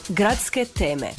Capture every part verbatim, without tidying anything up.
Gradske teme.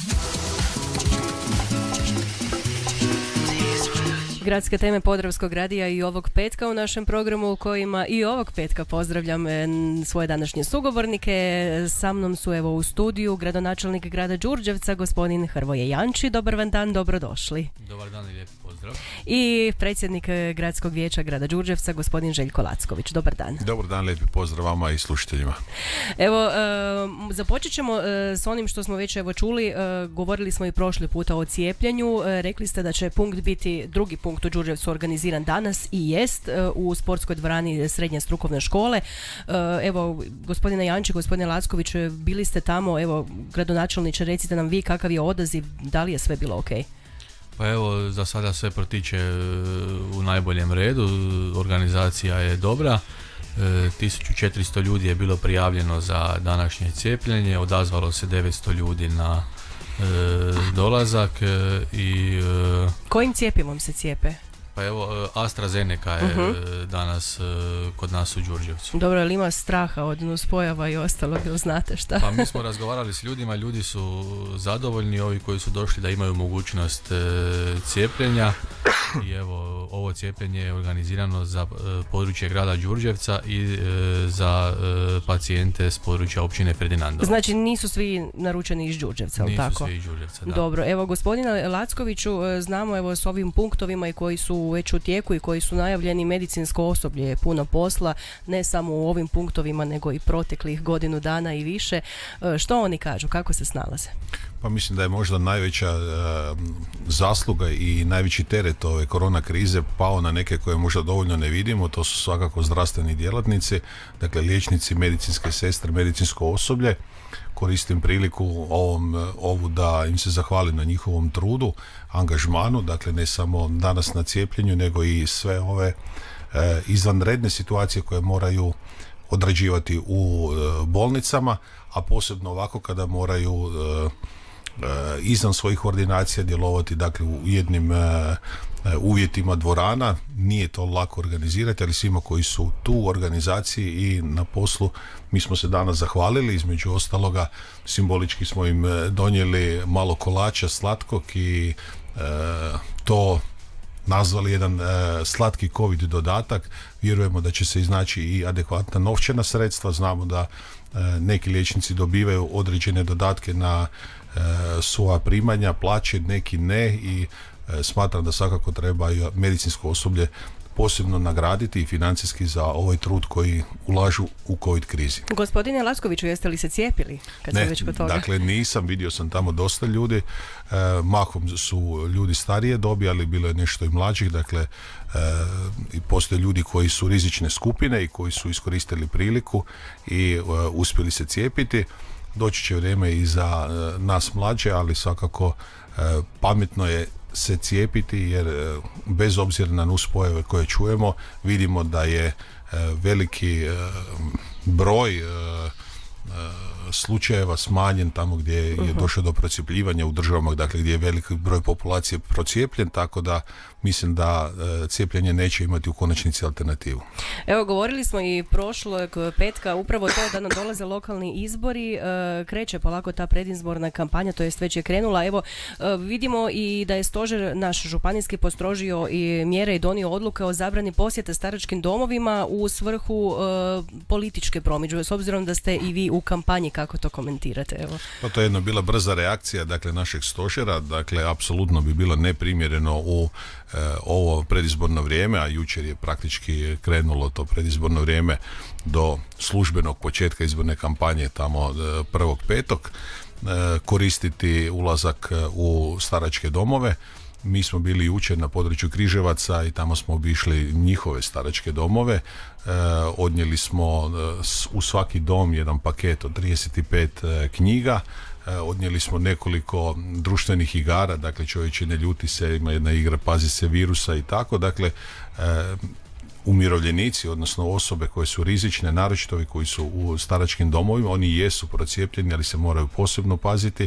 Gradske teme Podravskog radija i ovog petka u našem programu u kojima i ovog petka pozdravljam svoje današnje sugovornike. Sa mnom su evo u studiju gradonačelnik grada Đurđevca, gospodin Hrvoje Janči. Dobar vam dan, dobrodošli. Dobar dan i lijep pozdrav. I predsjednik gradskog vijeća grada Đurđevca, gospodin Željko Lacković. Dobar dan. Dobar dan, lijepi pozdrav vama i slušateljima. Evo, e, započet ćemo e, s onim što smo već evo čuli. E, govorili smo i prošli puta o cijepljenju. E, rekli ste da će punkt biti drugi punkt u Đurđevcu organiziran danas i jest e, u sportskoj dvorani srednje strukovne škole. E, evo, gospodine Janči, gospodine Lacković, bili ste tamo, evo, gradonačelniče, recite nam vi kakav je odaziv, da li je sve bilo ok? Pa evo, za sada sve protiče u najboljem redu, organizacija je dobra. tisuću četiristo ljudi je bilo prijavljeno za današnje cijepljenje, odazvalo se devetsto ljudi na e, dolazak i... E, Kojim cjepivom se cijepe? Pa evo, AstraZeneca je uh-huh. danas kod nas u Đurđevcu. Dobro, ali ima straha od nuspojava i ostalog, ili znate šta? Pa mi smo razgovarali s ljudima, ljudi su zadovoljni, ovi koji su došli da imaju mogućnost e, cijepljenja. I evo, ovo cijepljenje je organizirano za e, područje grada Đurđevca i e, za e, pacijente s područja općine Ferdinandova. Znači nisu svi naručeni iz Đurđevca, ali tako? Nisu svi iz Đurđevca, da. Dobro, evo gospodine Lackoviću, znamo evo s ovim punktovima i koji su već u tijeku i koji su najavljeni, medicinsko osoblje je puno posla, ne samo u ovim punktovima nego i proteklih godinu dana i više. Što oni kažu, kako se snalaze? Pa mislim da je možda najveća e, zasluga i najveći teret ove korona krize pao na neke koje možda dovoljno ne vidimo, to su svakako zdravstveni djelatnici, dakle liječnici, medicinske sestre, medicinsko osoblje. Koristim priliku ovom, ovu da im se zahvalim na njihovom trudu, angažmanu, dakle ne samo danas na cijepljenju, nego i sve ove e, izvanredne situacije koje moraju odrađivati u e, bolnicama, a posebno ovako kada moraju e, e, izvan svojih ordinacija djelovati, dakle u jednim e, uvjetima dvorana. Nije to lako organizirati, ali svima koji su tu u organizaciji i na poslu mi smo se danas zahvalili. Između ostaloga simbolički smo im donijeli malo kolača slatkog i e, to nazvali jedan e, slatki covid dodatak. Vjerujemo da će se iznaći i adekvatna novčana sredstva. Znamo da e, neki liječnici dobivaju određene dodatke na e, svoja primanja, plaće, neki ne, i e, smatram da svakako treba i medicinsko osoblje posebno nagraditi i financijski za ovaj trud koji ulažu u covid krizi. Gospodine Lackoviću, jeste li se cijepili? Kad ne, već kod toga? Dakle nisam, vidio sam tamo dosta ljudi, e, mahom su ljudi starije dobi, ali bilo je nešto i mlađih, dakle e, postoje ljudi koji su rizične skupine i koji su iskoristili priliku i e, uspjeli se cijepiti. Doći će vrijeme i za e, nas mlađe, ali svakako e, pametno je se cijepiti, jer bez obzira na nuspojave koje čujemo vidimo da je veliki broj slučajeva smanjen tamo gdje je uh-huh. došlo do procjepljivanja u državama, dakle gdje je veliki broj populacije procijepljen, tako da mislim da e, cijepljenje neće imati u konačnici alternativu. Evo, govorili smo i prošlog petka upravo to da nam dolaze lokalni izbori, e, kreće polako ta predizborna kampanja, to jest već je krenula. Evo, e, vidimo i da je stožer naš županijski postrožio i mjere i donio odluke o zabrani posjeta staračkim domovima u svrhu e, političke promidžbe, s obzirom da ste i vi u kampanji. Kako to komentirate? Evo. Pa to je jedna bila brza reakcija, dakle, našeg stožera, dakle, apsolutno bi bilo neprimjereno u e, ovo predizborno vrijeme, a jučer je praktički krenulo to predizborno vrijeme do službenog početka izborne kampanje tamo e, prvog petog, e, koristiti ulazak u staračke domove. Mi smo bili jučer na području Križevaca i tamo smo obišli njihove staračke domove. E, odnijeli smo e, u svaki dom jedan paket od trideset pet e, knjiga. E, odnijeli smo nekoliko društvenih igara, dakle čovječe ne ljuti se, ima jedna igra Pazi se virusa i tako. Dakle, e, umirovljenici, odnosno osobe koje su rizične, naročito ovi koji su u staračkim domovima, oni jesu procijepljeni, ali se moraju posebno paziti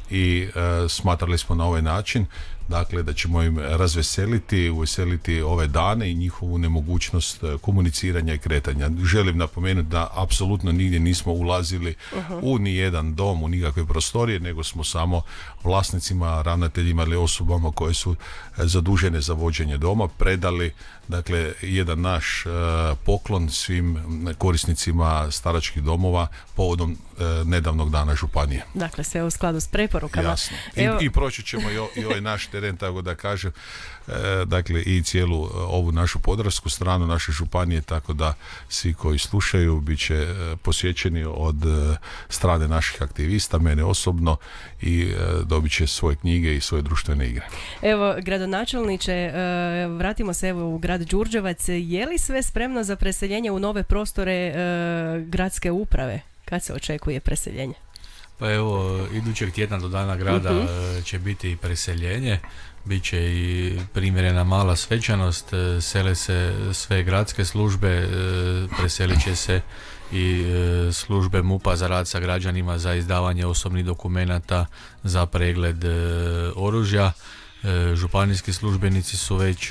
i e, smatrali smo na ovaj način, dakle, da ćemo im razveseliti, uveseliti ove dane i njihovu nemogućnost komuniciranja i kretanja. Želim napomenuti da apsolutno nigdje nismo ulazili uh-huh. u nijedan dom, u nikakve prostorije, nego smo samo vlasnicima, ravnateljima ili osobama koje su zadužene za vođenje doma predali, dakle, jedan naš uh, poklon svim korisnicima staračkih domova povodom uh, nedavnog dana županije. Dakle, sve u skladu s preporukama. Jasno. I, Evo... i proći ćemo i, o, i ovaj naš teren, tako da kažem, e, dakle, i cijelu e, ovu našu podravsku stranu naše županije, tako da svi koji slušaju bit će e, posjećeni od e, strane naših aktivista, mene osobno, i e, dobit će svoje knjige i svoje društvene igre. Evo, gradonačelniče, e, vratimo se evo u grad Đurđevac. Je li sve spremno za preseljenje u nove prostore e, gradske uprave? Kad se očekuje preseljenje? Pa evo, idućeg tjedna do dana grada uh-huh. će biti preseljenje, bit će i primjerena mala svečanost, sele se sve gradske službe, preselit će se i službe MUP-a za rad sa građanima, za izdavanje osobnih dokumenata, za pregled oružja. Županijski službenici su već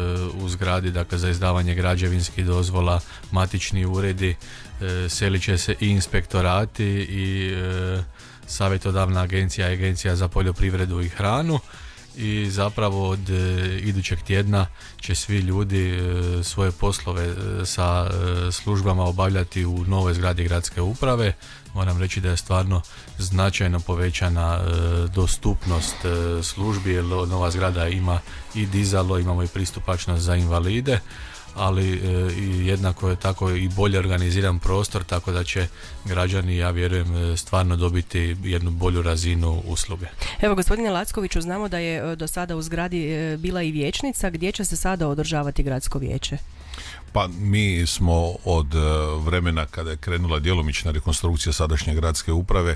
u zgradi, dakle, za izdavanje građevinskih dozvola, matični uredi, selit će se i inspektorati i savjetodavna agencija, agencija za poljoprivredu i hranu, i zapravo od e, idućeg tjedna će svi ljudi e, svoje poslove e, sa e, službama obavljati u novoj zgradi gradske uprave. Moram reći da je stvarno značajno povećana e, dostupnost e, službi, jer nova zgrada ima i dizalo, imamo i pristupačnost za invalide, ali e, i jednako je tako i bolje organiziran prostor, tako da će građani, ja vjerujem, stvarno dobiti jednu bolju razinu usluge. Evo, gospodine Lackoviću, znamo da je do sada u zgradi bila i vijećnica. Gdje će se sada održavati gradsko vijeće? Pa mi smo od vremena kada je krenula djelomična rekonstrukcija sadašnje gradske uprave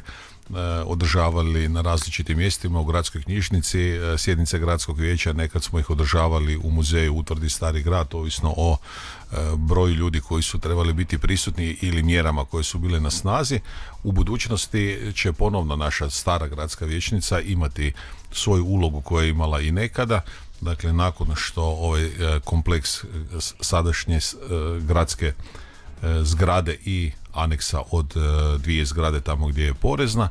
održavali na različitim mjestima, u gradskoj knjižnici sjednice gradskog vijeća. Nekad smo ih održavali u muzeju Utvrdi Stari grad, ovisno o broju ljudi koji su trebali biti prisutni ili mjerama koje su bile na snazi. U budućnosti će ponovno naša stara gradska vijećnica imati svoju ulogu koju je imala i nekada. Dakle, nakon što ovaj kompleks sadašnje gradske zgrade i aneksa od dvije zgrade tamo gdje je porezna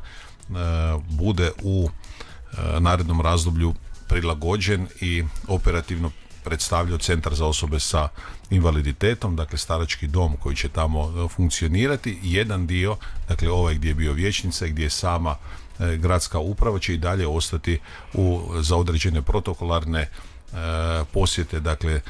bude u narednom razdoblju prilagođen i operativno predstavljao centar za osobe sa invaliditetom, dakle starački dom koji će tamo funkcionirati. Jedan dio, dakle ovaj gdje je bio vijećnica i gdje je sama gradska uprava, će i dalje ostati u, za određene protokolarne e, posjete, dakle e,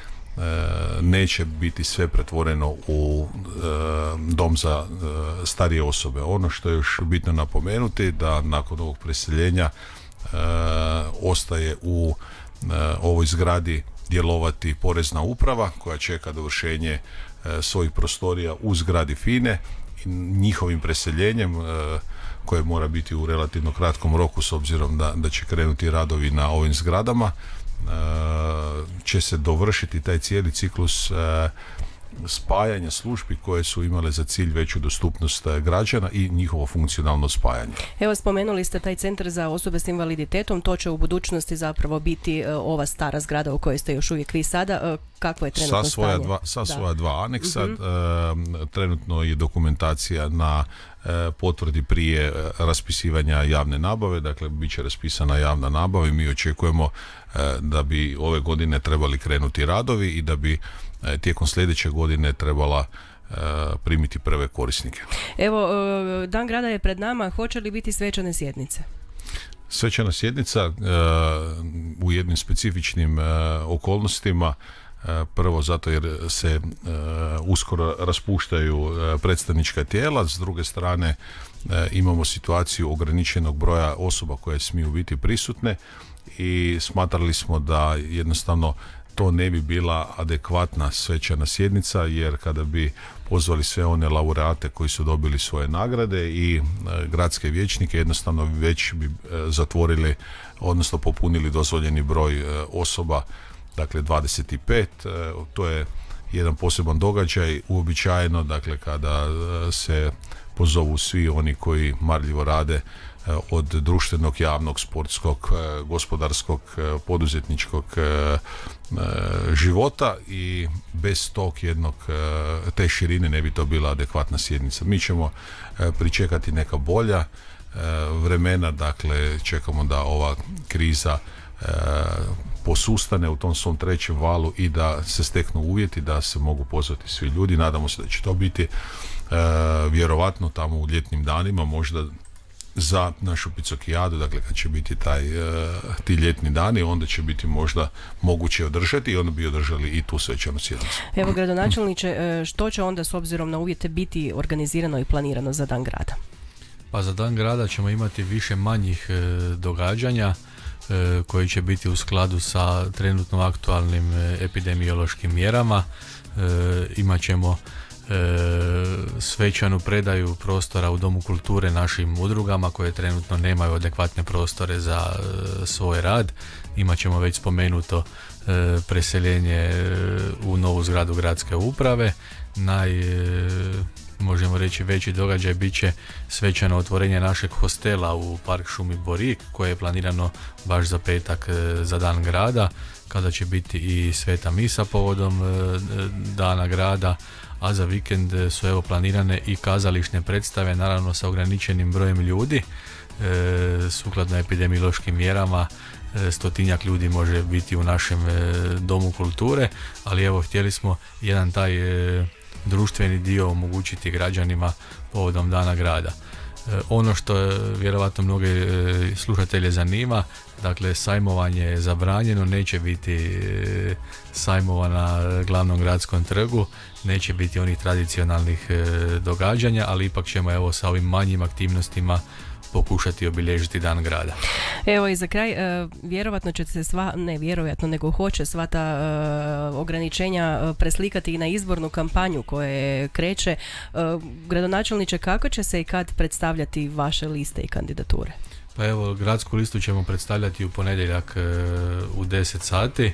neće biti sve pretvoreno u e, dom za e, starije osobe. Ono što je još bitno napomenuti, da nakon ovog preseljenja e, ostaje u e, ovoj zgradi djelovati porezna uprava koja čeka dovršenje e, svojih prostorija u zgradi FINE i njihovim preseljenjem e, koje mora biti u relativno kratkom roku s obzirom da, da će krenuti radovi na ovim zgradama, e, će se dovršiti taj cijeli ciklus e, spajanja službi koje su imale za cilj veću dostupnost građana i njihovo funkcionalno spajanje. Evo, spomenuli ste taj centar za osobe s invaliditetom, to će u budućnosti zapravo biti uh, ova stara zgrada u kojoj ste još uvijek vi sada. Uh, kakvo je trenutno sa svoja stanje? Dva, sa da. svoja dva aneksa, uh-huh. uh, trenutno je dokumentacija na uh, potvrdi prije uh, raspisivanja javne nabave, dakle bit će raspisana javna nabava i mi očekujemo uh, da bi ove godine trebali krenuti radovi i da bi tijekom sljedeće godine trebala uh, primiti prve korisnike. Evo, uh, Dan grada je pred nama, hoće li biti svečane sjednice? Svečana sjednica uh, u jednim specifičnim uh, okolnostima, uh, prvo zato jer se uh, uskoro raspuštaju uh, predstavnička tijela, s druge strane uh, imamo situaciju ograničenog broja osoba koje smiju biti prisutne i smatrali smo da jednostavno to ne bi bila adekvatna svečana sjednica, jer kada bi pozvali sve one laureate koji su dobili svoje nagrade i e, gradske vijećnike, jednostavno već bi e, zatvorili, odnosno popunili dozvoljeni broj e, osoba, dakle dvadeset pet, e, to je jedan poseban događaj, uobičajeno, dakle kada se pozovu svi oni koji marljivo rade od društvenog, javnog, sportskog, gospodarskog, poduzetničkog života, i bez tog jednog, te širine ne bi to bila adekvatna sjednica. Mi ćemo pričekati neka bolja vremena, dakle čekamo da ova kriza posustane u tom svom trećem valu i da se steknu uvjeti da se mogu pozvati svi ljudi. Nadamo se da će to biti vjerovatno tamo u ljetnim danima, možda za našu Picokijadu, dakle kad će biti taj, ti ljetni dani, onda će biti možda moguće održati i onda bi održali i tu svečanu sjednicu. Evo, gradonačelniče, što će onda s obzirom na uvjete biti organizirano i planirano za Dan grada? Pa za Dan grada ćemo imati više manjih e, događanja e, koji će biti u skladu sa trenutno aktualnim e, epidemiološkim mjerama. E, imat ćemo E, svečanu predaju prostora u Domu kulture našim udrugama koje trenutno nemaju adekvatne prostore za e, svoj rad. Imaćemo već spomenuto e, preseljenje e, u novu zgradu gradske uprave. Naj e, možemo reći veći događaj bit će svečano otvorenje našeg hostela u Park šumi Borik, koje je planirano baš za petak e, za Dan grada, kada će biti i sveta misa povodom e, Dana grada, a za vikend su evo planirane i kazališne predstave, naravno sa ograničenim brojem ljudi, e, sukladno epidemiološkim mjerama. E, stotinjak ljudi može biti u našem e, Domu kulture, ali evo htjeli smo jedan taj e, društveni dio omogućiti građanima povodom Dana grada. E, ono što je vjerovatno mnoge e, slušatelje zanima, dakle sajmovanje je zabranjeno, neće biti e, sajmova na glavnom gradskom trgu, neće biti onih tradicionalnih e, događanja, ali ipak ćemo evo sa ovim manjim aktivnostima pokušati obilježiti Dan grada. Evo i za kraj, e, vjerovatno će se sva, ne vjerojatno, nego hoće sva ta e, ograničenja preslikati i na izbornu kampanju koja kreće. E, gradonačelniče, kako će se i kad predstavljati vaše liste i kandidature? Pa evo, gradsku listu ćemo predstavljati u ponedjeljak e, u deset sati, e,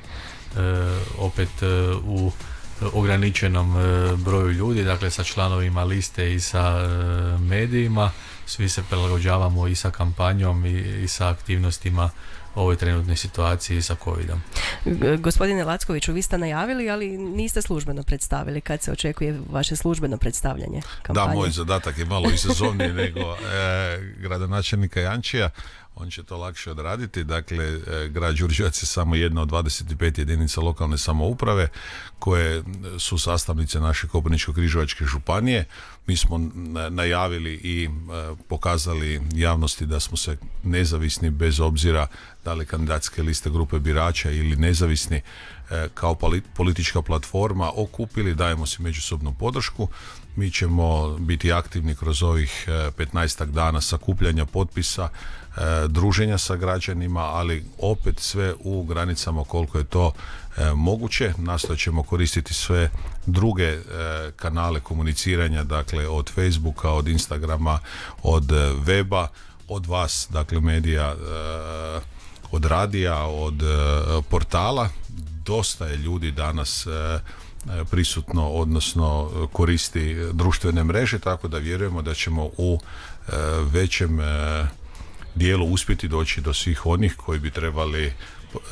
opet e, u ograničenom e, broju ljudi, dakle sa članovima liste i sa e, medijima. Svi se prilagođavamo i sa kampanjom i, i sa aktivnostima ovoj trenutnoj situaciji sa covidom. Gospodine Lackoviću, vi ste najavili, ali niste službeno predstavili. Kad se očekuje vaše službeno predstavljanje kampanje? Da, moj zadatak je malo izazovniji nego e, gradonačelnika Jančija. On će to lakše odraditi. Dakle, e, grad Đurđevac je samo jedna od dvadeset pet jedinica lokalne samouprave koje su sastavnice naše Koprivničko-križevačke županije. Mi smo najavili i e, pokazali javnosti da smo se nezavisni, bez obzira da li kandidatske liste grupe birača ili nezavisni, e, kao politička platforma okupili, dajemo si međusobnu podršku. Mi ćemo biti aktivni kroz ovih petnaestak dana sakupljanja potpisa, e, druženja sa građanima, ali opet sve u granicama koliko je to e, moguće. Nastojat ćemo koristiti sve druge e, kanale komuniciranja, dakle od Facebooka, od Instagrama, od e, weba, od vas, dakle medija, e, od radija, od e, portala. Dosta je ljudi danas e, prisutno, odnosno koristi društvene mreže, tako da vjerujemo da ćemo u e, većem e, dijelu uspjeti doći do svih onih koji bi trebali e,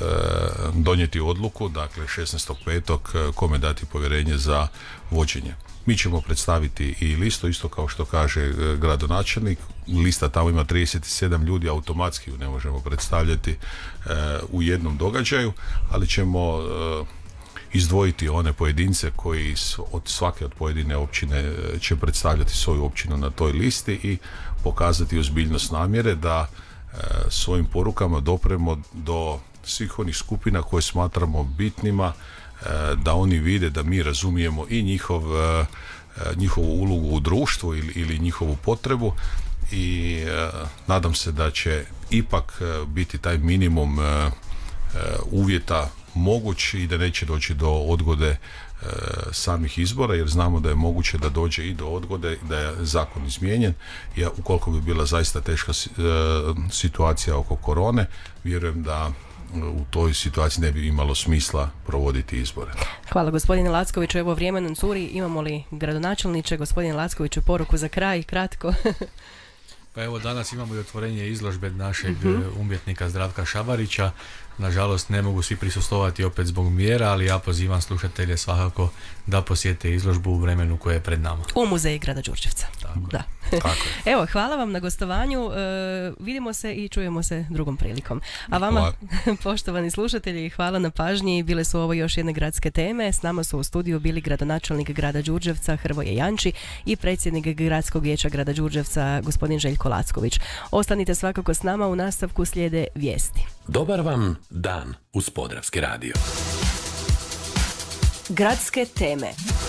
donijeti odluku, dakle šesnaestog petog kome dati povjerenje za vođenje. Mi ćemo predstaviti i listu, isto kao što kaže e, gradonačelnik. Lista tamo ima trideset sedam ljudi, automatski ju ne možemo predstavljati e, u jednom događaju, ali ćemo e, izdvojiti one pojedince koji od svake od pojedine općine će predstavljati svoju općinu na toj listi i pokazati ozbiljnost namjere da e, svojim porukama dopremo do svih onih skupina koje smatramo bitnima, e, da oni vide da mi razumijemo i njihov, e, njihovu ulogu u društvu ili, ili njihovu potrebu, i e, nadam se da će ipak e, biti taj minimum e, e, uvjeta moguć i da neće doći do odgode e, samih izbora, jer znamo da je moguće da dođe i do odgode, da je zakon izmijenjen. Ja, ukoliko bi bila zaista teška e, situacija oko korone, vjerujem da u toj situaciji ne bi imalo smisla provoditi izbore. Hvala gospodine Lackoviću, evo vrijeme nam curi, imamo li gradonačelniče, gospodine Lackoviću, poruku za kraj, kratko. Pa evo danas imamo i otvorenje izložbe našeg uh-huh. umjetnika Zdravka Šabarića. Nažalost ne mogu svi prisustvovati opet zbog mjera, ali ja pozivam slušatelje svakako da posjete izložbu u vremenu koje je pred nama. U muzeji grada Đurđevca. Tako. Da. Tako je. Evo, hvala vam na gostovanju, e, vidimo se i čujemo se drugom prilikom. A vama, hvala. Poštovani slušatelji, hvala na pažnji, bile su ovo još jedne gradske teme, s nama su u studiju bili gradonačelnik grada Đurđevca Hrvoje Janči i predsjednik gradskog vijeća grada Đurđevca gospodin Željko Lacković. Ostanite svakako s nama, u nastavku slijede vijesti. Dobar vam dan uz Podravski radio. Gradske teme.